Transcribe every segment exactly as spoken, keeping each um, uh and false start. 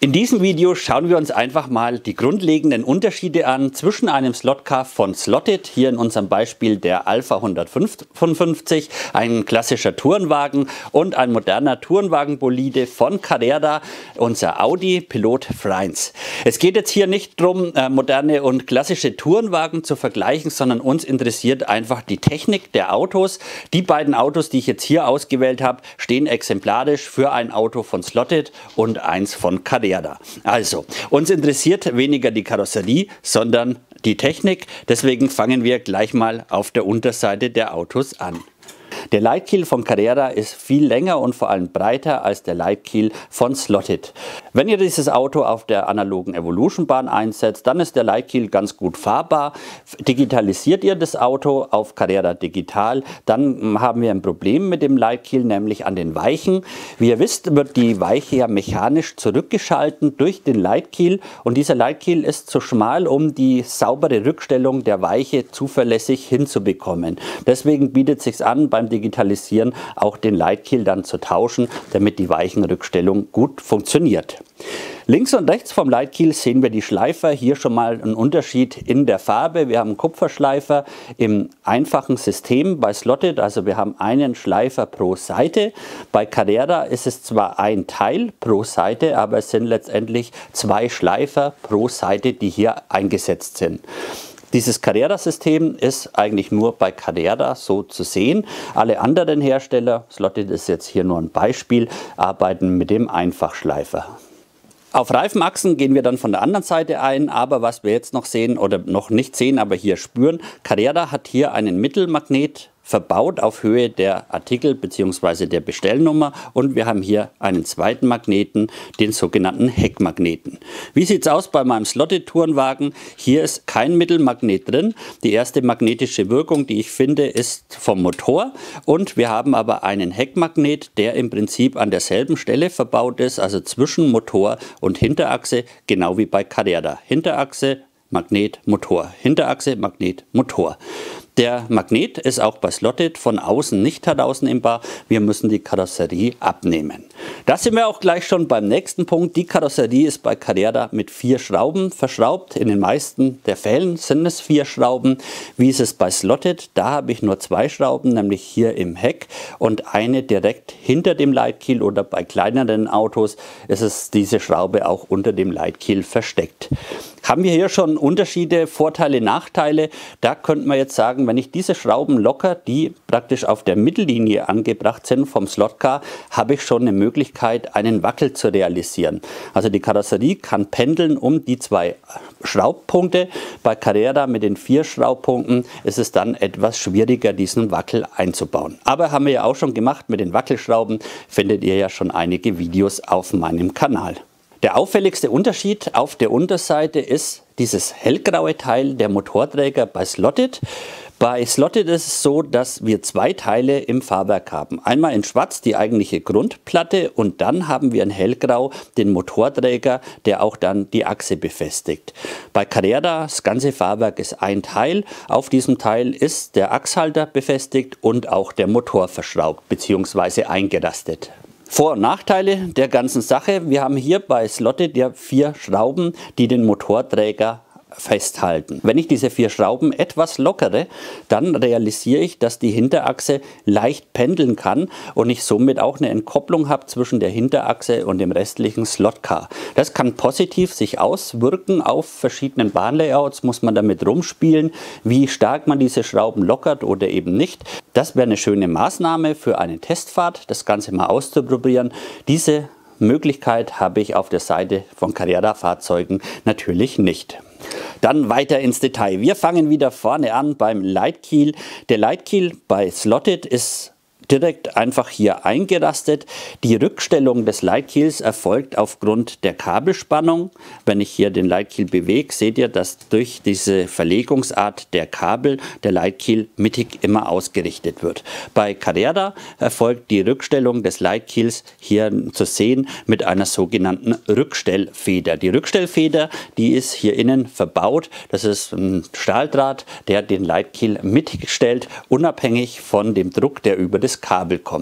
In diesem Video schauen wir uns einfach mal die grundlegenden Unterschiede an zwischen einem Slotcar von Slotted, hier in unserem Beispiel der Alpha hundertfünfundfünfzig, ein klassischer Tourenwagen, und ein moderner Tourenwagenbolide von Carrera, unser Audi Pilot Freins. Es geht jetzt hier nicht darum, moderne und klassische Tourenwagen zu vergleichen, sondern uns interessiert einfach die Technik der Autos. Die beiden Autos, die ich jetzt hier ausgewählt habe, stehen exemplarisch für ein Auto von Slotted und eins von Carrera. Also, uns interessiert weniger die Karosserie, sondern die Technik. Deswegen fangen wir gleich mal auf der Unterseite der Autos an. Der Leitkiel von Carrera ist viel länger und vor allem breiter als der Leitkiel von Slotted. Wenn ihr dieses Auto auf der analogen Evolution-Bahn einsetzt, dann ist der Leitkiel ganz gut fahrbar. Digitalisiert ihr das Auto auf Carrera Digital, dann haben wir ein Problem mit dem Leitkiel, nämlich an den Weichen. Wie ihr wisst, wird die Weiche ja mechanisch zurückgeschalten durch den Leitkiel, und dieser Leitkiel ist zu schmal, um die saubere Rückstellung der Weiche zuverlässig hinzubekommen. Deswegen bietet es sich an, beim Digitalisieren auch den Leitkiel dann zu tauschen, damit die Weichenrückstellung gut funktioniert. Links und rechts vom Leitkiel sehen wir die Schleifer. Hier schon mal ein Unterschied in der Farbe. Wir haben einen Kupferschleifer im einfachen System bei Slotted, also wir haben einen Schleifer pro Seite. Bei Carrera ist es zwar ein Teil pro Seite, aber es sind letztendlich zwei Schleifer pro Seite, die hier eingesetzt sind. Dieses Carrera-System ist eigentlich nur bei Carrera so zu sehen. Alle anderen Hersteller, Slotted ist jetzt hier nur ein Beispiel, arbeiten mit dem Einfachschleifer. Auf Reifenachsen gehen wir dann von der anderen Seite ein, aber was wir jetzt noch sehen oder noch nicht sehen, aber hier spüren, Carrera hat hier einen Mittelmagnet verbaut auf Höhe der Artikel bzw. der Bestellnummer, und wir haben hier einen zweiten Magneten, den sogenannten Heckmagneten. Wie sieht es aus bei meinem Slotted Tourenwagen? Hier ist kein Mittelmagnet drin. Die erste magnetische Wirkung, die ich finde, ist vom Motor, und wir haben aber einen Heckmagnet, der im Prinzip an derselben Stelle verbaut ist, also zwischen Motor und Hinterachse, genau wie bei Carrera. Hinterachse, Magnet, Motor. Hinterachse, Magnet, Motor. Der Magnet ist auch bei Slotted von außen nicht herausnehmbar. Wir müssen die Karosserie abnehmen. Da sind wir auch gleich schon beim nächsten Punkt. Die Karosserie ist bei Carrera mit vier Schrauben verschraubt. In den meisten der Fällen sind es vier Schrauben. Wie ist es bei Slotted? Da habe ich nur zwei Schrauben, nämlich hier im Heck und eine direkt hinter dem Leitkiel, oder bei kleineren Autos ist es diese Schraube auch unter dem Leitkiel versteckt. Haben wir hier schon Unterschiede, Vorteile, Nachteile? Da könnte man jetzt sagen, wenn ich diese Schrauben locker, die praktisch auf der Mittellinie angebracht sind vom Slotcar, habe ich schon eine Möglichkeit, einen Wackel zu realisieren. Also die Karosserie kann pendeln um die zwei Schraubpunkte. Bei Carrera mit den vier Schraubpunkten ist es dann etwas schwieriger, diesen Wackel einzubauen. Aber haben wir ja auch schon gemacht mit den Wackelschrauben, findet ihr ja schon einige Videos auf meinem Kanal. Der auffälligste Unterschied auf der Unterseite ist dieses hellgraue Teil, der Motorträger bei Slotted. Bei Slotted ist es so, dass wir zwei Teile im Fahrwerk haben. Einmal in schwarz die eigentliche Grundplatte, und dann haben wir in hellgrau den Motorträger, der auch dann die Achse befestigt. Bei Carrera, das ganze Fahrwerk ist ein Teil. Auf diesem Teil ist der Achshalter befestigt und auch der Motor verschraubt bzw. eingerastet. Vor- und Nachteile der ganzen Sache: Wir haben hier bei Slotted ja vier Schrauben, die den Motorträger festhalten. Wenn ich diese vier Schrauben etwas lockere, dann realisiere ich, dass die Hinterachse leicht pendeln kann und ich somit auch eine Entkopplung habe zwischen der Hinterachse und dem restlichen Slotcar. Das kann positiv sich auswirken auf verschiedenen Bahnlayouts, muss man damit rumspielen, wie stark man diese Schrauben lockert oder eben nicht. Das wäre eine schöne Maßnahme für eine Testfahrt, das Ganze mal auszuprobieren. Diese Möglichkeit habe ich auf der Seite von Carrera-Fahrzeugen natürlich nicht. Dann weiter ins Detail. Wir fangen wieder vorne an beim Leitkiel. Der Leitkiel bei Slotted ist direkt einfach hier eingerastet. Die Rückstellung des Leitkiels erfolgt aufgrund der Kabelspannung. Wenn ich hier den Leitkiel bewege, seht ihr, dass durch diese Verlegungsart der Kabel der Leitkiel mittig immer ausgerichtet wird. Bei Carrera erfolgt die Rückstellung des Leitkiels hier zu sehen mit einer sogenannten Rückstellfeder. Die Rückstellfeder, die ist hier innen verbaut. Das ist ein Stahldraht, der den Leitkiel mittig stellt, unabhängig von dem Druck, der über das Kabel kommt.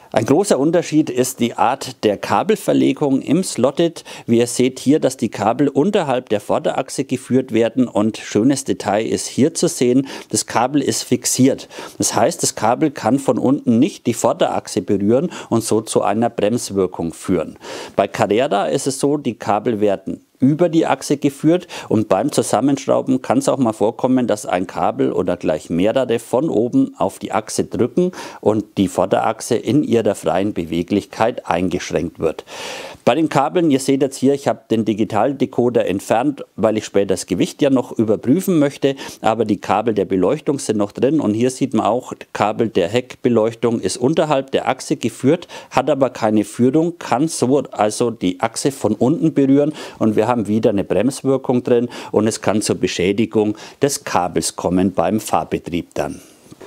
Ein großer Unterschied ist die Art der Kabelverlegung im Slotted. Wie ihr seht hier, dass die Kabel unterhalb der Vorderachse geführt werden, und schönes Detail ist hier zu sehen, das Kabel ist fixiert. Das heißt, das Kabel kann von unten nicht die Vorderachse berühren und so zu einer Bremswirkung führen. Bei Carrera ist es so, die Kabel werden über die Achse geführt, und beim Zusammenschrauben kann es auch mal vorkommen, dass ein Kabel oder gleich mehrere von oben auf die Achse drücken und die Vorderachse in ihrer freien Beweglichkeit eingeschränkt wird. Bei den Kabeln, ihr seht jetzt hier, ich habe den Digitaldecoder entfernt, weil ich später das Gewicht ja noch überprüfen möchte, aber die Kabel der Beleuchtung sind noch drin, und hier sieht man auch, Kabel der Heckbeleuchtung ist unterhalb der Achse geführt, hat aber keine Führung, kann so also die Achse von unten berühren, und wir haben wieder eine Bremswirkung drin, und es kann zur Beschädigung des Kabels kommen beim Fahrbetrieb dann.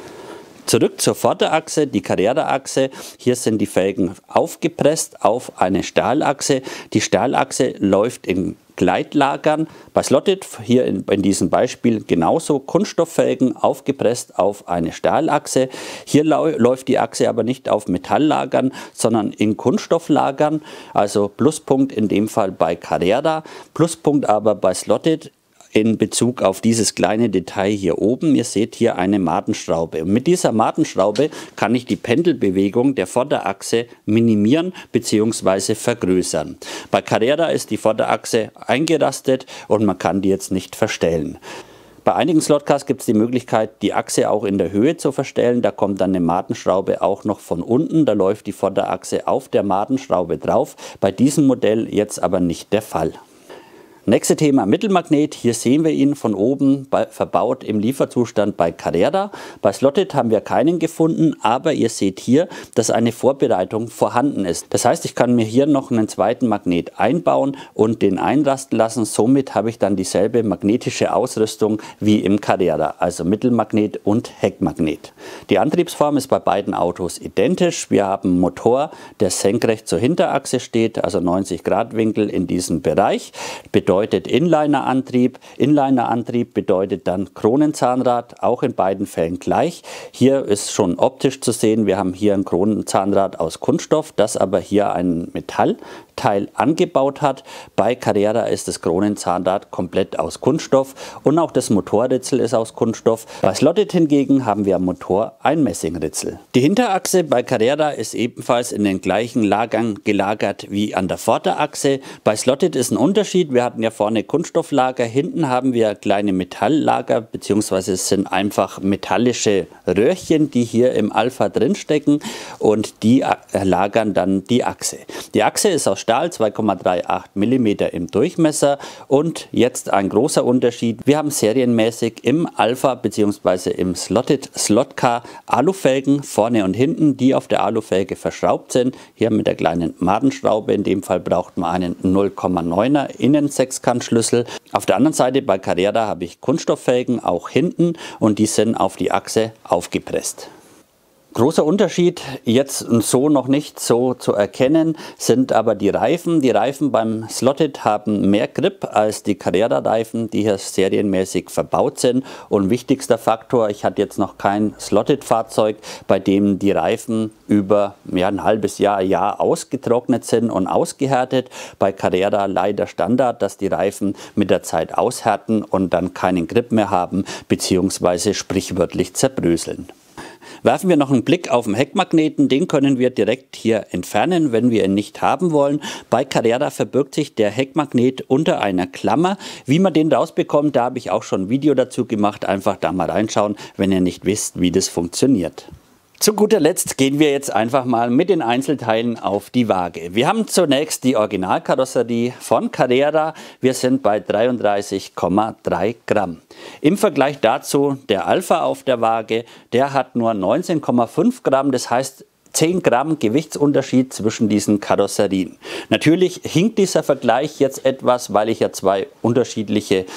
Zurück zur Vorderachse, die Carrera-Achse. Hier sind die Felgen aufgepresst auf eine Stahlachse. Die Stahlachse läuft in Gleitlagern. Bei Slotted, hier in, in diesem Beispiel genauso, Kunststofffelgen aufgepresst auf eine Stahlachse. Hier läuft die Achse aber nicht auf Metalllagern, sondern in Kunststofflagern. Also Pluspunkt in dem Fall bei Carrera, Pluspunkt aber bei Slotted in Bezug auf dieses kleine Detail hier oben. Ihr seht hier eine Madenschraube. Und mit dieser Madenschraube kann ich die Pendelbewegung der Vorderachse minimieren bzw. vergrößern. Bei Carrera ist die Vorderachse eingerastet und man kann die jetzt nicht verstellen. Bei einigen Slotcars gibt es die Möglichkeit, die Achse auch in der Höhe zu verstellen. Da kommt dann eine Madenschraube auch noch von unten. Da läuft die Vorderachse auf der Madenschraube drauf. Bei diesem Modell jetzt aber nicht der Fall. Nächste Thema, Mittelmagnet. Hier sehen wir ihn von oben bei, verbaut im Lieferzustand bei Carrera. Bei Slotted haben wir keinen gefunden, aber ihr seht hier, dass eine Vorbereitung vorhanden ist. Das heißt, ich kann mir hier noch einen zweiten Magnet einbauen und den einrasten lassen. Somit habe ich dann dieselbe magnetische Ausrüstung wie im Carrera, also Mittelmagnet und Heckmagnet. Die Antriebsform ist bei beiden Autos identisch. Wir haben einen Motor, der senkrecht zur Hinterachse steht, also neunzig Grad Winkel in diesem Bereich. Bedeutet Inliner-Antrieb. Inliner-Antrieb bedeutet dann Kronenzahnrad, auch in beiden Fällen gleich. Hier ist schon optisch zu sehen, wir haben hier ein Kronenzahnrad aus Kunststoff, das aber hier ein Metallteil angebaut hat. Bei Carrera ist das Kronenzahnrad komplett aus Kunststoff und auch das Motorritzel ist aus Kunststoff. Bei Slotted hingegen haben wir am Motor ein Messingritzel. Die Hinterachse bei Carrera ist ebenfalls in den gleichen Lagern gelagert wie an der Vorderachse. Bei Slotted ist ein Unterschied. Wir hatten ja vorne Kunststofflager, hinten haben wir kleine Metalllager, beziehungsweise es sind einfach metallische Röhrchen, die hier im Alpha drin stecken, und die lagern dann die Achse. Die Achse ist aus Stahl, zwei Komma achtunddreißig Millimeter im Durchmesser, und jetzt ein großer Unterschied. Wir haben serienmäßig im Alpha bzw. im Slotted Slotcar Alufelgen vorne und hinten, die auf der Alufelge verschraubt sind. Hier mit der kleinen Madenschraube, in dem Fall braucht man einen null Komma neuner Innen-Sechskantschlüssel. Auf der anderen Seite bei Carrera habe ich Kunststofffelgen auch hinten, und die sind auf die Achse aufgepresst. Großer Unterschied, jetzt so noch nicht so zu erkennen, sind aber die Reifen. Die Reifen beim Slotted haben mehr Grip als die Carrera-Reifen, die hier serienmäßig verbaut sind. Und wichtigster Faktor, ich hatte jetzt noch kein Slotted-Fahrzeug, bei dem die Reifen über ja, ein halbes Jahr, Jahr ausgetrocknet sind und ausgehärtet. Bei Carrera leider Standard, dass die Reifen mit der Zeit aushärten und dann keinen Grip mehr haben, beziehungsweise sprichwörtlich zerbröseln. Werfen wir noch einen Blick auf den Heckmagneten, den können wir direkt hier entfernen, wenn wir ihn nicht haben wollen. Bei Carrera verbirgt sich der Heckmagnet unter einer Klammer. Wie man den rausbekommt, da habe ich auch schon ein Video dazu gemacht, einfach da mal reinschauen, wenn ihr nicht wisst, wie das funktioniert. Zu guter Letzt gehen wir jetzt einfach mal mit den Einzelteilen auf die Waage. Wir haben zunächst die Originalkarosserie von Carrera. Wir sind bei dreiunddreißig Komma drei Gramm. Im Vergleich dazu der Alpha auf der Waage, der hat nur neunzehn Komma fünf Gramm. Das heißt, zehn Gramm Gewichtsunterschied zwischen diesen Karosserien. Natürlich hinkt dieser Vergleich jetzt etwas, weil ich ja zwei unterschiedliche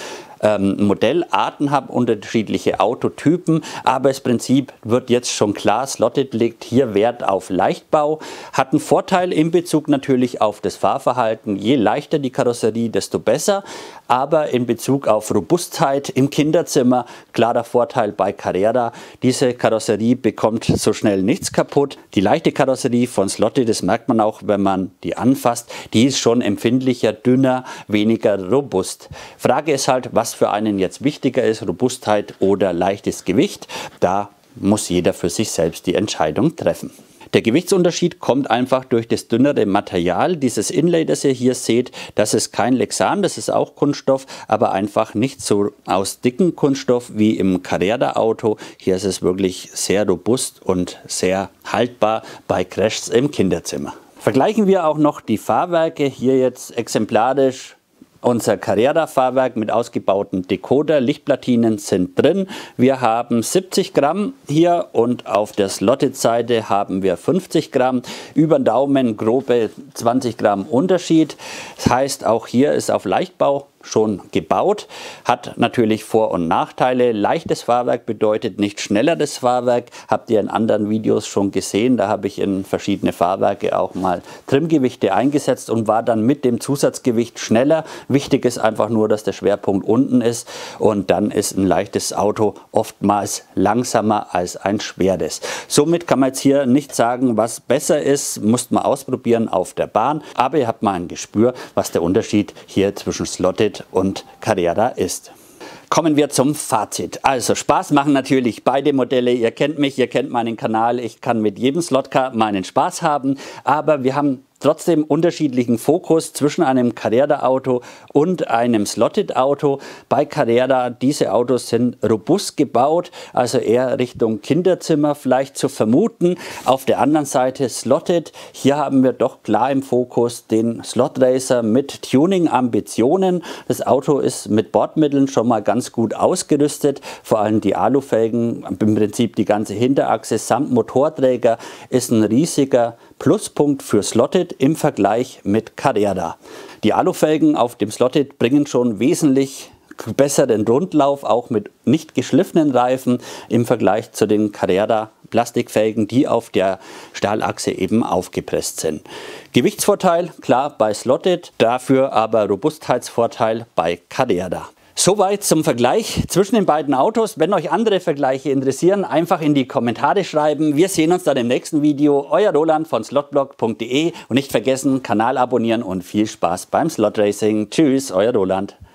ähm, Modellarten habe, unterschiedliche Autotypen, aber das Prinzip wird jetzt schon klar. Slotted legt hier Wert auf Leichtbau, hat einen Vorteil in Bezug natürlich auf das Fahrverhalten. Je leichter die Karosserie, desto besser, aber in Bezug auf Robustheit im Kinderzimmer, klarer Vorteil bei Carrera. Diese Karosserie bekommt so schnell nichts kaputt. Die leichte Karosserie von Slotted, das merkt man auch, wenn man die anfasst, die ist schon empfindlicher, dünner, weniger robust. Frage ist halt, was für einen jetzt wichtiger ist, Robustheit oder leichtes Gewicht. Da muss jeder für sich selbst die Entscheidung treffen. Der Gewichtsunterschied kommt einfach durch das dünnere Material. Dieses Inlay, das ihr hier seht, das ist kein Lexan, das ist auch Kunststoff, aber einfach nicht so aus dicken Kunststoff wie im Carrera-Auto. Hier ist es wirklich sehr robust und sehr haltbar bei Crashs im Kinderzimmer. Vergleichen wir auch noch die Fahrwerke. Hier jetzt exemplarisch unser Carrera-Fahrwerk mit ausgebauten Decoder. Lichtplatinen sind drin. Wir haben siebzig Gramm hier und auf der Slotted-Seite haben wir fünfzig Gramm. Über den Daumen grobe zwanzig Gramm Unterschied. Das heißt, auch hier ist auf Leichtbau schon gebaut, hat natürlich Vor- und Nachteile. Leichtes Fahrwerk bedeutet nicht schnelleres Fahrwerk. Habt ihr in anderen Videos schon gesehen. Da habe ich in verschiedene Fahrwerke auch mal Trimgewichte eingesetzt und war dann mit dem Zusatzgewicht schneller. Wichtig ist einfach nur, dass der Schwerpunkt unten ist und dann ist ein leichtes Auto oftmals langsamer als ein schweres. Somit kann man jetzt hier nicht sagen, was besser ist, musst man ausprobieren auf der Bahn, aber ihr habt mal ein Gespür, was der Unterschied hier zwischen Slotted und Carrera ist. Kommen wir zum Fazit. Also Spaß machen natürlich beide Modelle. Ihr kennt mich, ihr kennt meinen Kanal. Ich kann mit jedem Slotcar meinen Spaß haben, aber wir haben trotzdem unterschiedlichen Fokus zwischen einem Carrera-Auto und einem Slotted-Auto. Bei Carrera, diese Autos sind robust gebaut, also eher Richtung Kinderzimmer vielleicht zu vermuten. Auf der anderen Seite Slotted, hier haben wir doch klar im Fokus den Slot Racer mit Tuning-Ambitionen. Das Auto ist mit Bordmitteln schon mal ganz gut ausgerüstet, vor allem die Alufelgen, im Prinzip die ganze Hinterachse samt Motorträger ist ein riesiger Pluspunkt für Slotted im Vergleich mit Carrera. Die Alufelgen auf dem Slotted bringen schon wesentlich besseren Rundlauf, auch mit nicht geschliffenen Reifen im Vergleich zu den Carrera Plastikfelgen, die auf der Stahlachse eben aufgepresst sind. Gewichtsvorteil, klar, bei Slotted, dafür aber Robustheitsvorteil bei Carrera. Soweit zum Vergleich zwischen den beiden Autos. Wenn euch andere Vergleiche interessieren, einfach in die Kommentare schreiben. Wir sehen uns dann im nächsten Video. Euer Roland von slotblog punkt de und nicht vergessen, Kanal abonnieren und viel Spaß beim Slot Racing. Tschüss, euer Roland.